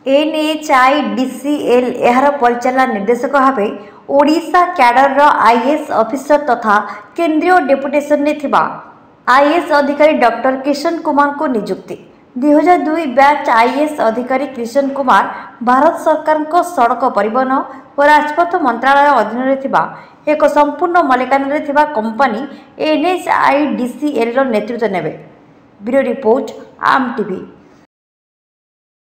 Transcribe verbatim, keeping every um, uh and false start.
NHIDCL यार परिचालन निर्देशक भाव ओडिशा क्याडर आईएएस ऑफिसर तथा केंद्रीय डेपुटेशन ने थिबा आईएएस अधिकारी डॉक्टर किशन कुमार को नियुक्ति दुई हजार दुई बैच आईएएस अधिकारी किशन कुमार भारत सरकार को सड़क परिवहन और राजपथ मंत्रालय अधीन में एक संपूर्ण मालिकाना कंपनी एनएचआईडीसीएल नेतृत्व नेबे। Bureau report Aam TV.